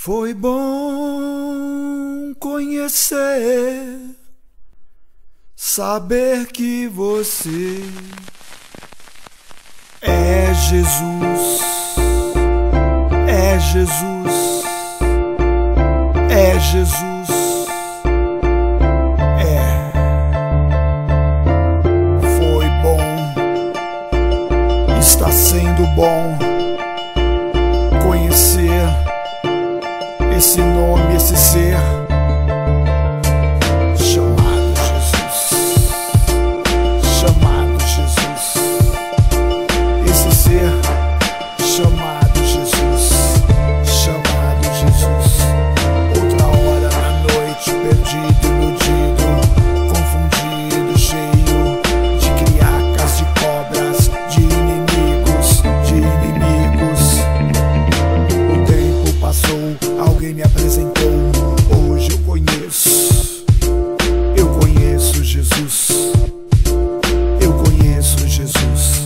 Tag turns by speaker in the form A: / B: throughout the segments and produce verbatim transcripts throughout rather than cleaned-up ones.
A: Foi bom conhecer, saber que você é Jesus, é Jesus, é Jesus, é. Foi bom, está sendo bom conhecer esse nome, esse ser chamado Jesus, chamado Jesus, esse ser chamado Jesus, chamado Jesus. Outra hora na noite, perdido, iludido, confundido, cheio de criacas, de cobras, de inimigos, de inimigos. O tempo passou, alguém me apresentou, hoje eu conheço, eu conheço Jesus, eu conheço Jesus.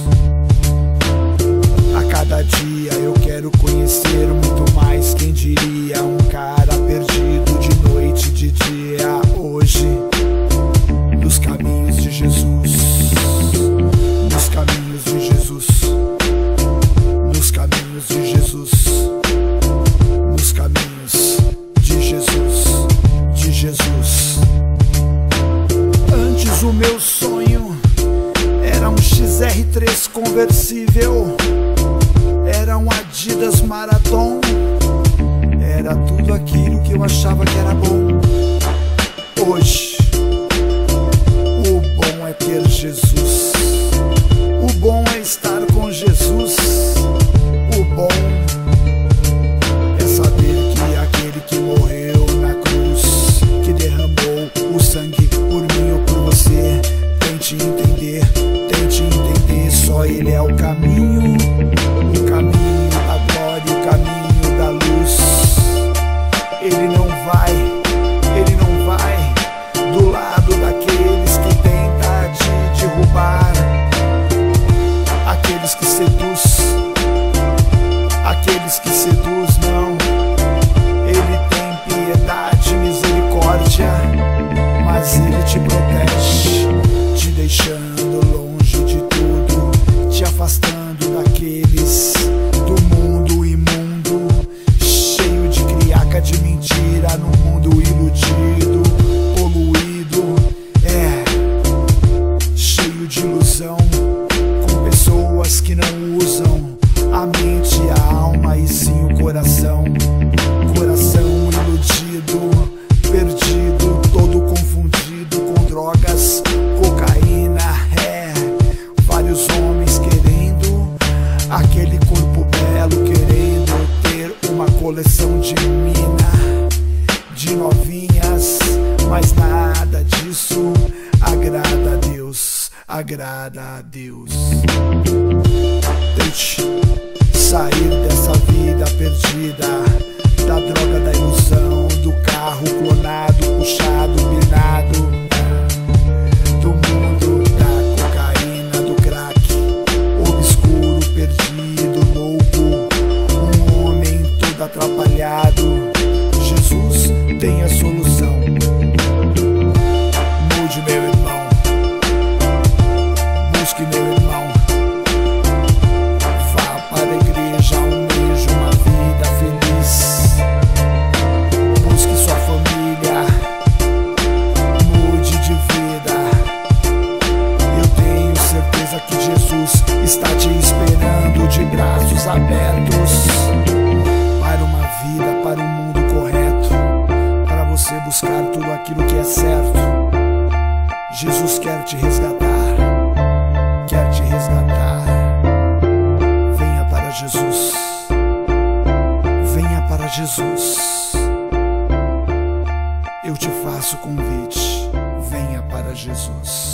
A: A cada dia eu quero conhecer muito mais, quem diria, um cara perdido de noite, de dia, hoje, nos caminhos de Jesus, nos caminhos de Jesus, nos caminhos de Jesus, nos caminhos de Jesus, de Jesus. Antes o meu sonho era um X R três conversível, era um Adidas Marathon, era tudo aquilo que eu achava que era bom. Hoje, o bom é ter Jesus, o bom é estar com Jesus, o bom é saber que aquele que morreu na cruz, que derramou o sangue por mim ou por você, tente entender, tente entender, só Ele é o caminho, o caminho da glória, o caminho da luz. Ele não vai, Ele não vai do lado daqueles que tentam te derrubar, aqueles que seduz, aqueles que seduz, não. Ele tem piedade, misericórdia, mas Ele te protege, te deixando longe de tudo, te afastando daqueles do mundo imundo, cheio de criaca, de mentira, no mundo iludido, poluído, é, cheio de ilusão, com pessoas que não usam a mente, a alma e sim o coração. Coração iludido, perdido, todo confundido com drogas, cocaína, é. Vários homens querendo aquele corpo belo, querendo ter uma coleção de mina, de novinhas, mas nada disso agrada a Deus, agrada a Deus. Deixe sair dessa vida perdida, da droga, da ilusão, do carro clonado, puxado, pinado, do mundo da cocaína, do crack, obscuro, perdido, louco, um homem todo atrapalhado. Jesus tem a solução. Mude, meu irmão, busque, meu irmão, vá para a igreja, almeje uma vida feliz, busque sua família, mude de vida. Eu tenho certeza que Jesus está te esperando de braços abertos para uma vida, para um mundo correto, para você buscar tudo aquilo que é certo. Jesus quer te resgatar, quer te resgatar. Venha para Jesus, venha para Jesus. Eu te faço convite, venha para Jesus.